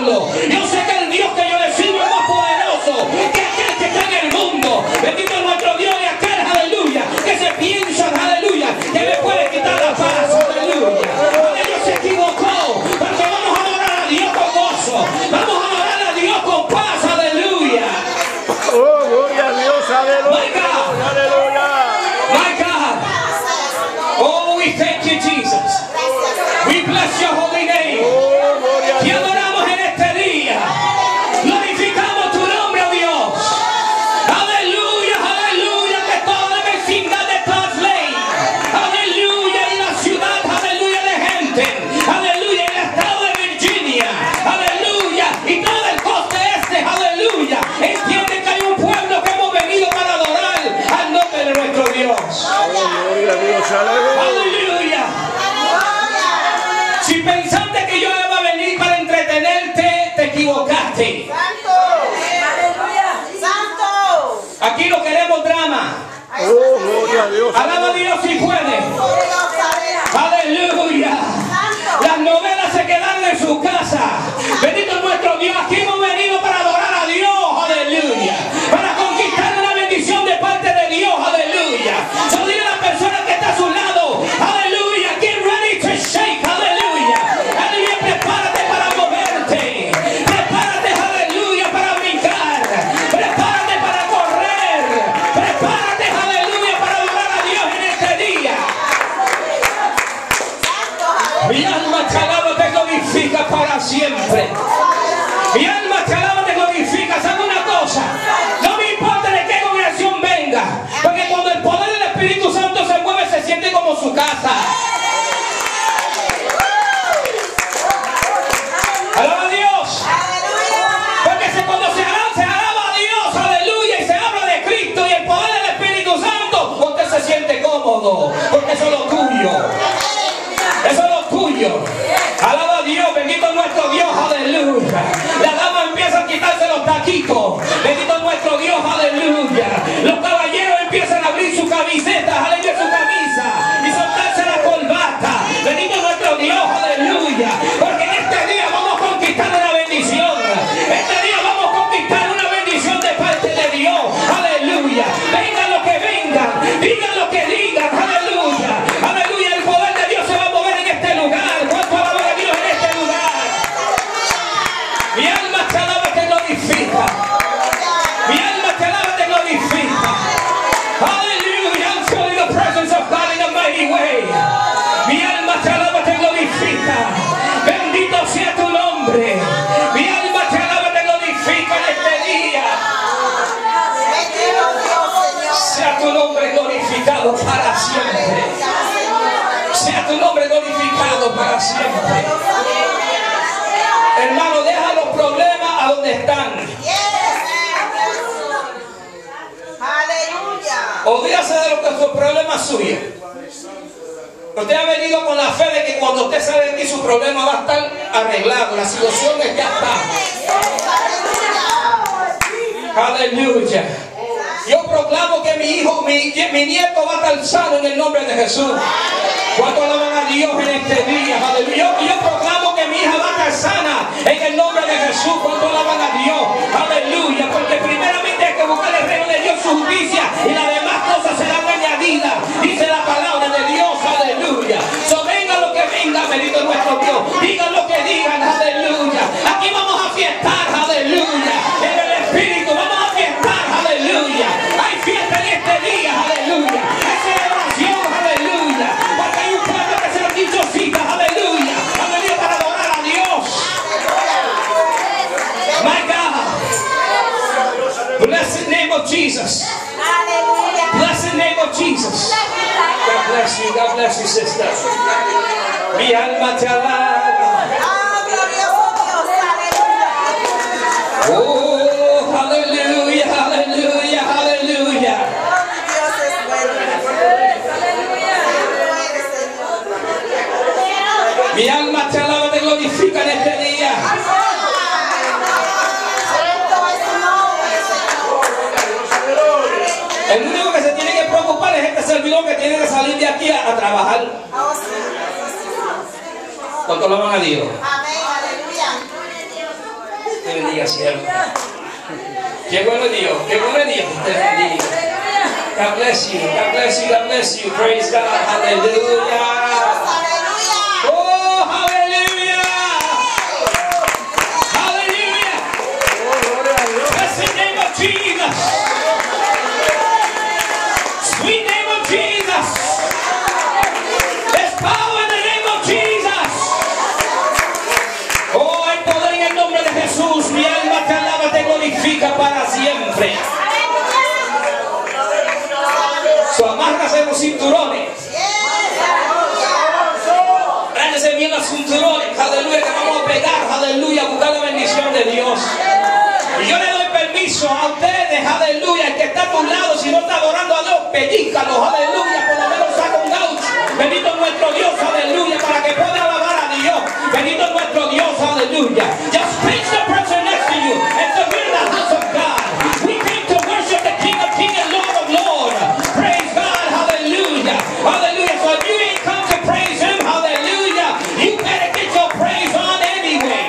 diablo. Yo sé que el Dios que yo le sirvo es más poderoso que aquel que está en el mundo. Bendito es nuestro Dios y aquel, aleluya, que se piensa, aleluya, que me puede quitar la paz, aleluya. Dios se equivocó, porque vamos a adorar a Dios con gozo, vamos a adorar a Dios con paz, aleluya. Oh, gloria a Dios, aleluya. My God. Aleluya. My God. Oh, we thank you, Jesus. We bless your holy name. Oh, gloria a Te Dios. adoramos en este día. Glorificamos tu nombre, oh Dios. Aleluya, aleluya, que toda la vecindad de Clasley, aleluya, y la ciudad, aleluya, de Hampton, aleluya, y el estado de Virginia, aleluya, y todo el coste este, aleluya, entiende que hay un pueblo que hemos venido para adorar al nombre de nuestro Dios. Oh, gloria a Dios, aleluya. Aleluya. Si pensaste que yo iba a venir para entretenerte, te equivocaste. Aquí no queremos drama. Oh, gloria a Dios. Alaba a Dios si puede. Aleluya. Las novelas se quedaron en su casa. Bendito es nuestro Dios. Aquí hemos venido para adorar a Dios. Aleluya. Para conquistar una bendición de parte de Dios. Aleluya. So dile a la persona que está a su lado. Aleluya. Get ready to shake. Aleluya. Aleluya. Prepárate para moverte. Prepárate. Aleluya. Para brincar. Prepárate para correr. Prepárate. Aleluya. Para adorar a Dios en este día. Mi alma te alaba, te glorifica para siempre. Mi alma te alaba, te glorifica. ¿Sabe una cosa? No me importa de qué congregación venga, porque cuando el poder del Espíritu Santo se mueve, se siente como su casa. Alaba a Dios. Porque cuando se alaba a Dios, aleluya, y se habla de Cristo y el poder del Espíritu Santo, usted se siente cómodo, porque eso es lo tuyo. Eso es lo tuyo. Alaba a Dios, bendito es nuestro Dios, aleluya. La dama empieza a quitarse los taquitos. Bendito es nuestro Dios, aleluya. Los caballeros empiezan a abrir sus camisetas, aleluya, su camisa, y soltarse la corbata. Bendito es nuestro Dios, aleluya. Porque en este día vamos a conquistar una bendición. Este día vamos a conquistar una bendición de parte de Dios, aleluya. Vengan lo que vengan, digan lo que digan, aleluya. Aleluya, el poder de Dios se va a mover en este lugar. ¿Cuánto alaba a Dios en este lugar? Mi alma te alaba, te glorifica. Mi alma te alaba, te glorifica. Hallelujah, I'm feeling the presence of God in a mighty way. Mi alma te alaba, te glorifica. Bendito sea tu nombre. Mi alma te alaba, te glorifica en este día. Sea tu nombre glorificado para siempre. Sea tu nombre glorificado para siempre. Hermano, deja los problemas a donde están. Olvídase de lo que son problemas suyos. Usted ha venido con la fe de que cuando usted sale de aquí su problema va a estar arreglado. La situación ya está. Aleluya. Yo proclamo que mi hijo, mi nieto va a estar sano en el nombre de Jesús. ¿Cuánto alaban a Dios en este día? Aleluya. Yo proclamo que mi hija va a estar sana en el nombre de Jesús. ¿Cuánto alaban a Dios? Aleluya. Porque primeramente hay que buscar el reino de Dios, su justicia, y las demás cosas serán añadidas. Dice la palabra de Dios. Aleluya. So venga lo que venga, bendito es nuestro Dios. Digan lo que digan. Aleluya. Aquí vamos a fiestar. Aleluya. En el Espíritu vamos a fiestar. Aleluya. Hay fiesta en este día. Aleluya. Hay celebración. Aleluya. Porque hay un pueblo que se lo ha dicho cita. Aleluya. Aleluya, para adorar a Dios. My God. Blessed name of Jesus. Blessed name of Jesus. God bless you. God bless you, sister. Mi alma te alaba. Oh, hallelujah, hallelujah, hallelujah. Mi alma te alaba, te glorifica en este día. El único que se tiene que preocupar es este servidor que tiene que salir de aquí a trabajar. ¿Cuánto alaban a Dios? Te bendiga, siervo. Qué bueno Dios, qué bueno Dios. Te bendiga. God bless you, God bless you, God bless you. Praise God, hallelujah. Oh, hallelujah. Hallelujah. Bless the name of Jesus. Sweet name of Jesus. There's power in the name of Jesus. Oh, hay poder en el nombre de Jesús. Mi alma te alaba, te glorifica para siempre. Amárrase los cinturones. Rándese bien los cinturones. Aleluya, que vamos a pegar. Aleluya, a buscar la bendición de Dios. Y yo le doy permiso a ustedes. Aleluya, el que está a tu lado, si no está adorando a Dios, pellícalo. Aleluya, por lo menos saca un gaucho. Bendito es nuestro Dios. Aleluya, para que pueda alabar a Dios. Bendito es nuestro Dios. Aleluya. Just preach the person next to you. And so we're in the house of God. We came to worship the King of Kings and Lord of Lords. Praise God. Hallelujah. Hallelujah. So if you ain't come to praise Him, hallelujah, you better get your praise on anyway.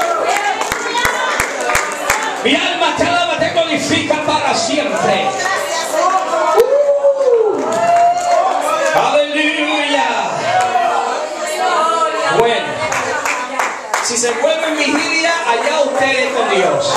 Mi alma te alaba, te glorifica para siempre. Aleluya. Bueno, si se vuelve en vigilia, allá ustedes con Dios.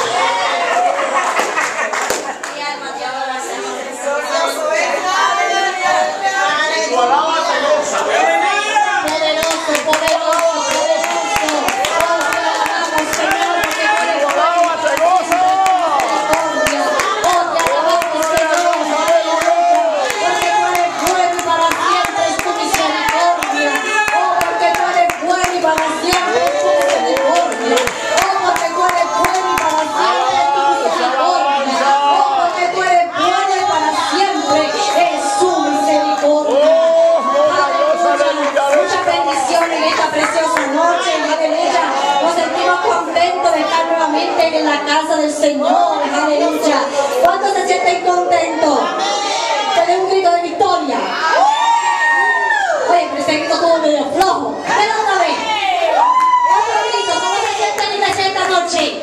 En la casa del Señor, aleluya. ¿Cuántos se sienten contentos? Te doy un grito de victoria. Oye, pero ese grito estuvo medio flojo. Pero otra vez. Otro grito, ¿cómo se sienten esta noche?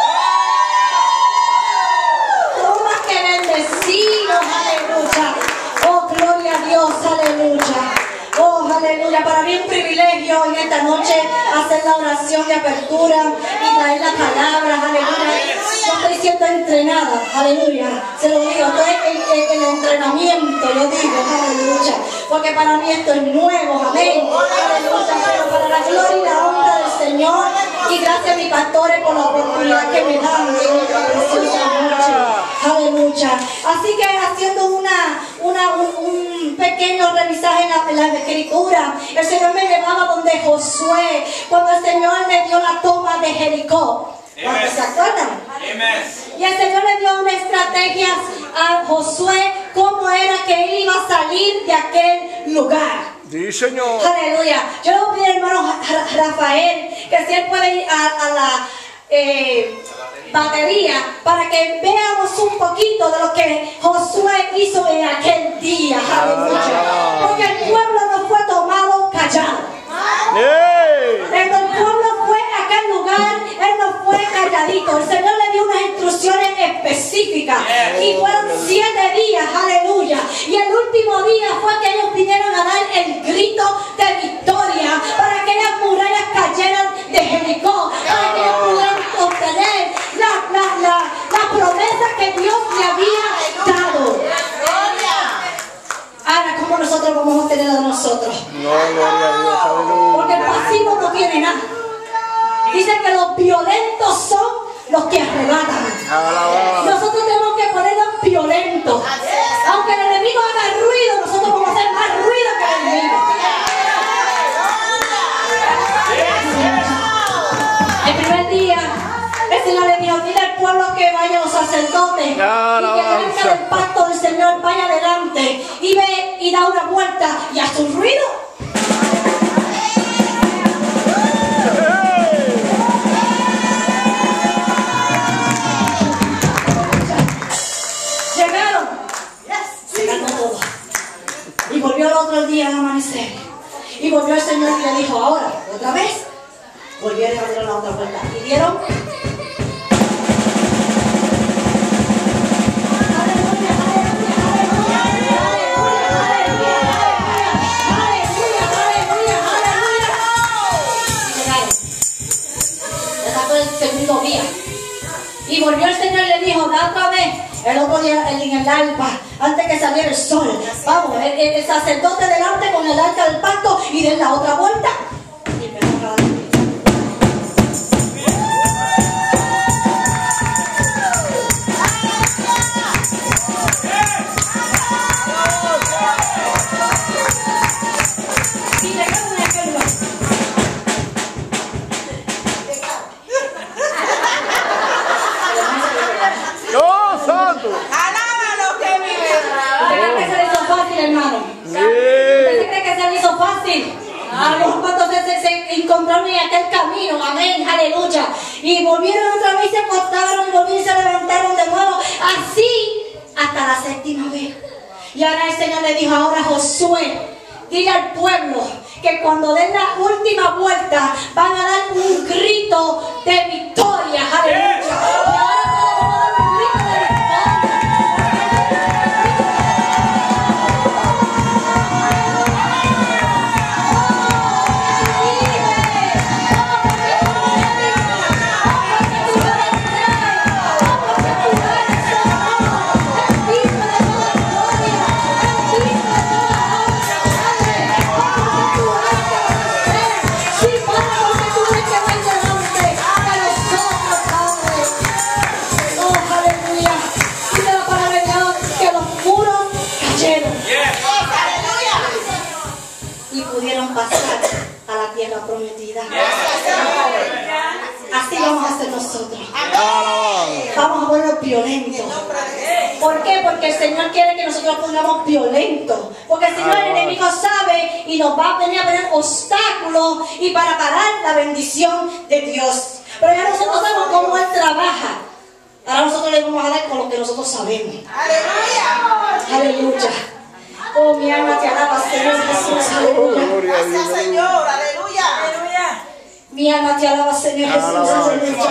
Somos más que bendecidos, aleluya. Oh, gloria a Dios, aleluya. Oh, aleluya, para mí es un privilegio en esta noche hacer la oración de apertura y traer la palabra, aleluya. Yo estoy siendo entrenada, aleluya. Se lo digo, estoy en el entrenamiento, lo digo, aleluya. Porque para mí esto es nuevo, amén. Aleluya, pero para la gloria y la honra del Señor. Y gracias a mis pastores por la oportunidad que me dan en esta preciosa noche. Aleluya. Así que haciendo un pequeño revisaje en la escritura, el Señor me llevaba donde Josué, cuando el Señor le dio la toma de Jericó. ¿Cuántos se acuerdan? Y el Señor le dio una estrategia a Josué, cómo era que él iba a salir de aquel lugar. Sí, Señor. Aleluya. Yo le voy a pedir al hermano Rafael que si él puede ir a la batería para que veamos un poquito de lo que Josué hizo en aquel día. Aleluya. Porque el pueblo no fue tomado callado. Cuando el pueblo fue a aquel lugar, él no fue calladito. El Señor le dio unas instrucciones específicas y fueron 7 días, aleluya. Y el último día fue que ellos vinieron a dar el grito de victoria para que aquellas murallas cayeran de Jericó, para que ellos pudieran obtener la promesa que Dios le había dado. Ahora, ¿cómo nosotros vamos a obtener de nosotros? No, gloria a Dios, aleluya. Porque el pasivo no tiene nada. Dice que los violentos son los que arrebatan. Nosotros tenemos que ponernos violentos. Aunque el enemigo haga ruido, nosotros vamos a hacer más ruido que el enemigo. El primer día, el Señor le dijo: dile al pueblo que vayan los sacerdotes y que venga del pacto del Señor, vaya adelante y ve y da una vuelta y hace un ruido. Llegaron, se ganó todo. Y volvió el otro día al amanecer. Y volvió el Señor y le dijo: ahora, otra vez. Volvieron a dar la otra vuelta. Y dieron el segundo día. Y volvió el Señor y le dijo, da otra vez. El otro día en el alba, antes que saliera el sol. Vamos, el sacerdote delante con el arca del pacto y de la otra vuelta. Y me toca dar. Hermano, ¿usted cree que se le hizo fácil? A lo mejor cuando se encontraron en aquel camino, amén, aleluya, y volvieron otra vez, se acostaron y volvieron y se levantaron de nuevo, así hasta la séptima vez. Y ahora el Señor le dijo, ahora Josué, dile al pueblo que cuando den la última vuelta van a dar un grito de victoria, aleluya. Y ahora podemos dar un grito de victoria. Pasar a la tierra prometida. Así vamos a hacer nosotros. Vamos a ponernos violentos. ¿Por qué? Porque el Señor quiere que nosotros pongamos violentos. Porque si no, el enemigo sabe y nos va a venir a poner obstáculos y para parar la bendición de Dios. Pero ya nosotros sabemos cómo Él trabaja. Ahora nosotros le vamos a dar con lo que nosotros sabemos. Aleluya. Aleluya. Oh, mi alma te alaba, Señor Jesús, aleluya. Gracias, Señor, aleluya. Mi alma te alaba, Señor Jesús, aleluya.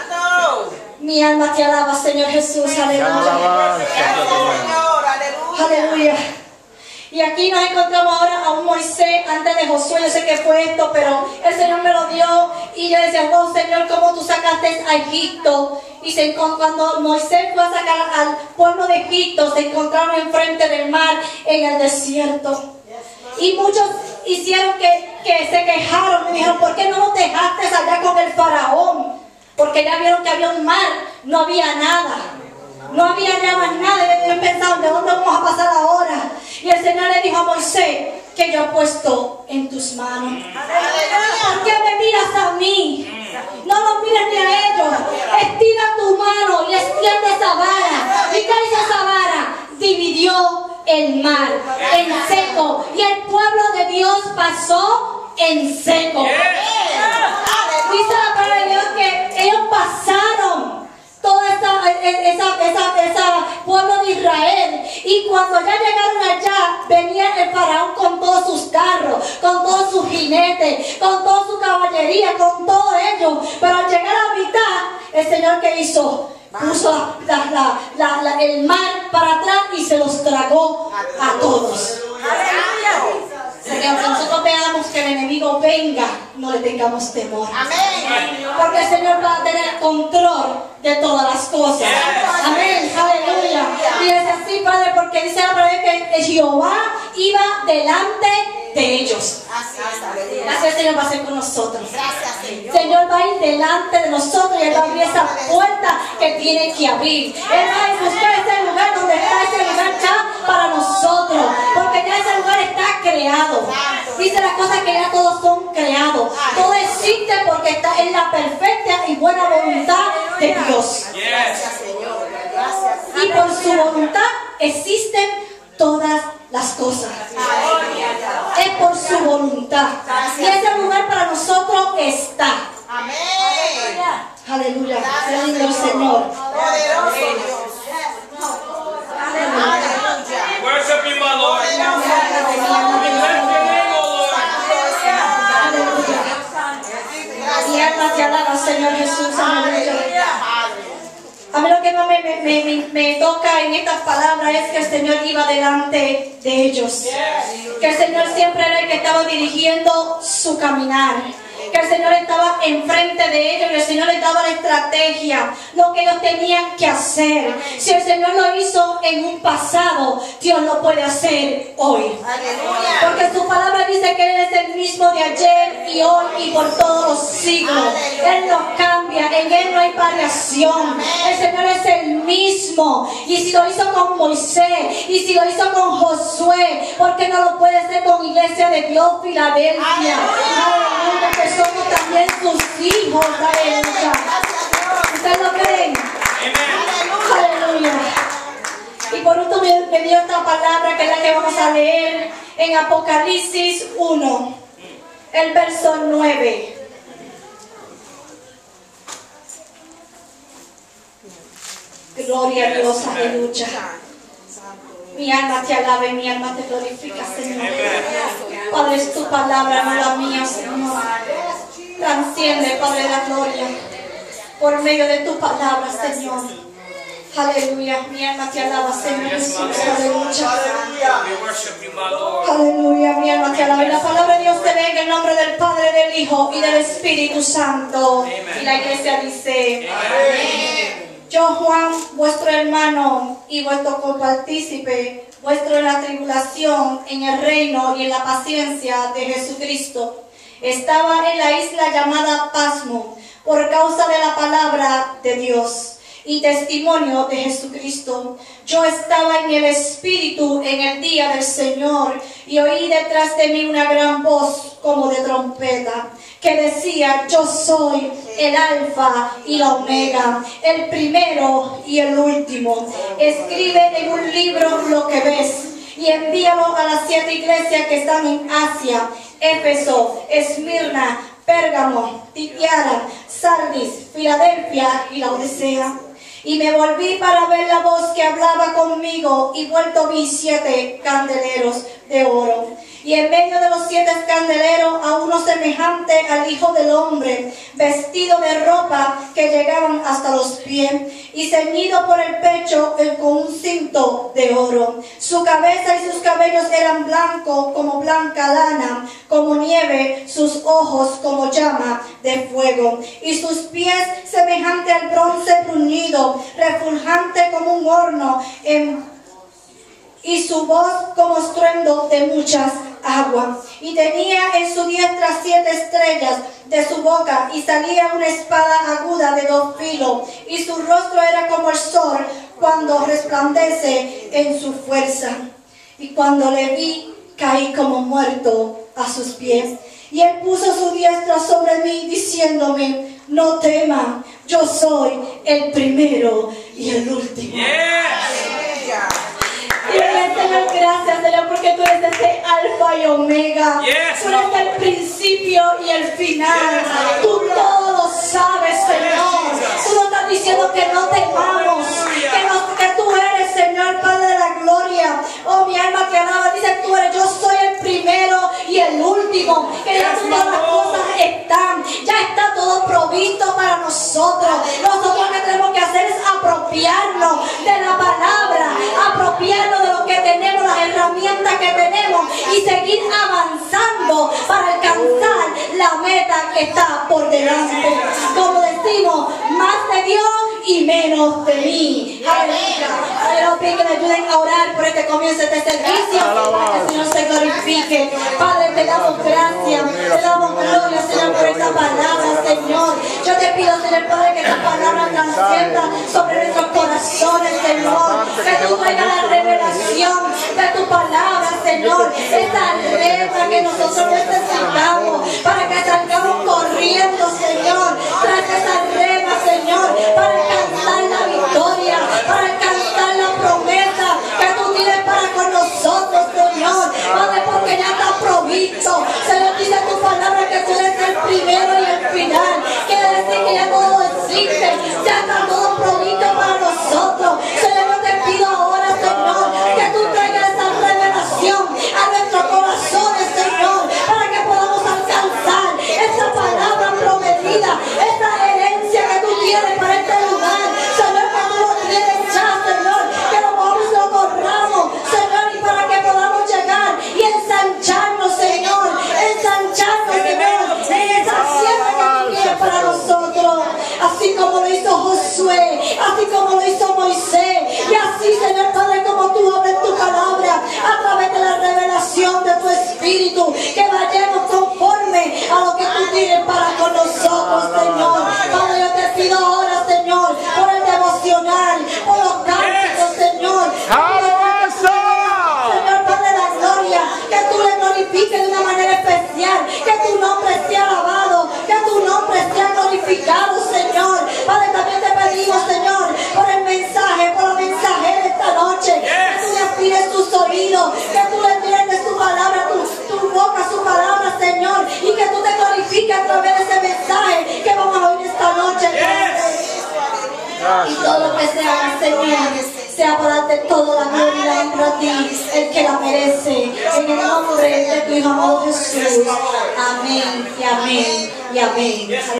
Mi alma te alaba, Señor Jesús, aleluya. Señor, aleluya. Aleluya. Y aquí nos encontramos ahora a un Moisés antes de Josué. Yo sé que fue esto, pero el Señor me lo dio. Y yo decía, oh Señor, ¿cómo tú sacaste a Egipto? Y cuando Moisés fue a sacar al pueblo de Egipto, se encontraron enfrente del mar en el desierto. Y muchos hicieron que se quejaron y dijeron, ¿por qué no nos dejaste allá con el faraón? Porque ya vieron que había un mar, no había nada. No había ya más nada. Y ellos pensaron, ¿de dónde vamos a pasar ahora? Y el Señor le dijo a Moisés, que yo he puesto en tus manos. ¿Por qué me miras a mí? No los mires ni a ellos. Estira tu mano y extiende esa vara. ¿Y qué hizo esa vara? Dividió el mar en seco. Y el pueblo de Dios pasó en seco. Dice la palabra de Dios que ellos pasaron toda esa pueblo de Israel, y cuando ya llegaron allá venía el faraón con todos sus carros, con todos sus jinetes, con toda su caballería, con todo ello, pero al llegar a la mitad el Señor, ¿qué hizo? Puso el mar para atrás y se los tragó a todos. Que aunque nosotros veamos que el enemigo venga, no le tengamos temor. Amén. Porque el Señor va a tener control de todas las cosas. Amén. Aleluya. Y es así, Padre, porque dice la palabra que Jehová iba delante de ellos. Así el Señor va a hacer con nosotros. Señor va a ir delante de nosotros y Él va a abrir esa puerta que tiene que abrir. Él va a buscar ese lugar donde está ese lugar ya para nosotros. Porque ya ese lugar está creado. Dice las cosas que ya todos son creados. Todo existe porque está en la perfecta y buena voluntad de Dios. Y por su voluntad existen todas las cosas. Es por su voluntad. Y ese lugar para nosotros está. Aleluya. Sea lindo el Señor. Worship you, my Lord. Mi alma te alaba, Señor Jesús. Aleluya. A mí lo que más me toca en estas palabras es que el Señor iba delante de ellos. Que el Señor siempre era el que estaba dirigiendo su caminar. que el Señor estaba enfrente de ellos y el Señor les daba la estrategia, lo que ellos tenían que hacer. Si el Señor lo hizo en un pasado, Dios lo puede hacer hoy. Aleluya. Porque su palabra dice que Él es el mismo de ayer y hoy y por todos los siglos. Él no cambia, en Él no hay variación. El Señor es el mismo. Y si lo hizo con Moisés, y si lo hizo con Josué, ¿por qué no lo puede hacer con Iglesia de Dios Filadelfia? Aleluya, que somos también sus hijos. Aleluya. ¿Ustedes lo creen? Aleluya. Y por último me dio esta palabra que es la que vamos a leer en Apocalipsis 1, el verso 9. Gloria a Dios, aleluya. Mi alma te alaba y mi alma te glorifica, Señor. Padre, es tu palabra, no la mía, Señor. Transciende, Padre de la gloria, por medio de tu palabra, Señor. Aleluya, mi alma te alaba, Señor Jesús. Aleluya. Aleluya, mi alma te alaba. Y la palabra de Dios te venga en el nombre del Padre, del Hijo y del Espíritu Santo. Y la iglesia dice: amén. Yo, Juan, vuestro hermano y vuestro copartícipe, vuestro en la tribulación, en el reino y en la paciencia de Jesucristo, estaba en la isla llamada Pasmo, por causa de la palabra de Dios y testimonio de Jesucristo. Yo estaba en el Espíritu en el día del Señor y oí detrás de mí una gran voz como de trompeta que decía: yo soy el Alfa y la Omega, el primero y el último. Escribe en un libro lo que ves y envíalo a las 7 iglesias que están en Asia: Éfeso, Esmirna, Pérgamo, Tiatira, Sardis, Filadelfia y Laodicea. Y me volví para ver la voz que hablaba conmigo, y vuelto vi 7 candeleros de oro. Y en medio de los 7 candeleros a uno semejante al Hijo del Hombre, vestido de ropa que llegaban hasta los pies, y ceñido por el pecho con un cinto de oro. Su cabeza y sus cabellos eran blancos como blanca lana, como nieve, sus ojos como llama de fuego, y sus pies semejante al bronce bruñido, refulgente como un horno, y su voz como estruendo de muchas aguas. Y tenía en su diestra 7 estrellas de su boca, y salía una espada aguda de 2 filos, y su rostro era como el sol cuando resplandece en su fuerza. Y cuando le vi, caí como muerto a sus pies. Y él puso su diestra sobre mí, diciéndome: no temas, yo soy el primero y el último. Y le Señor, gracias, Señor, porque tú eres ese Alfa y Omega. Tú eres el principio y el final. Tú todo lo sabes, Señor. Tú no estás diciendo que no te amamos, que tú eres, Señor, Padre de la gloria. Oh, mi alma te alaba. Dice: tú eres, yo soy el primero y el último. Que ya todas las cosas están, ya está todo provisto para nosotros. Nosotros lo que tenemos que hacer es apropiarnos de la palabra, apropiarnos de lo que tenemos, las herramientas que tenemos, y seguir avanzando para alcanzar la meta que está por delante. Como decimos, más de Dios y menos de mí. Aleluya. Les pido que me ayuden a orar por este comienzo de este servicio, para que el Señor se glorifique. Padre, te damos gracias, te damos gloria, Señor, por esta palabra, Señor. Yo te pido, Señor Padre, que esta palabra transcienda sobre nuestros corazones, Señor. Que tú traigas la revelación de tu palabra, Señor. Esta rema que nosotros necesitamos para que salgamos corriendo, Señor. Trae esa rema, Señor, para alcanzar la victoria, para alcanzar la promesa que tú tienes para con nosotros, Señor. Padre, porque ya está provisto. Señor, dice tu palabra que tú eres el primero y el final. Quiere decir que ya todo existe, ya está todo provisto para nosotros. Señor, yo te pido ahora, Señor, que tú traigas esa revelación a nuestros corazones, Señor, para que podamos alcanzar esa palabra prometida Y todo lo que se haga, Señor, sea para darte toda la gloria y la honra a ti, el que la merece. En el nombre de tu Hijo amado Jesús. Amén y amén y amén.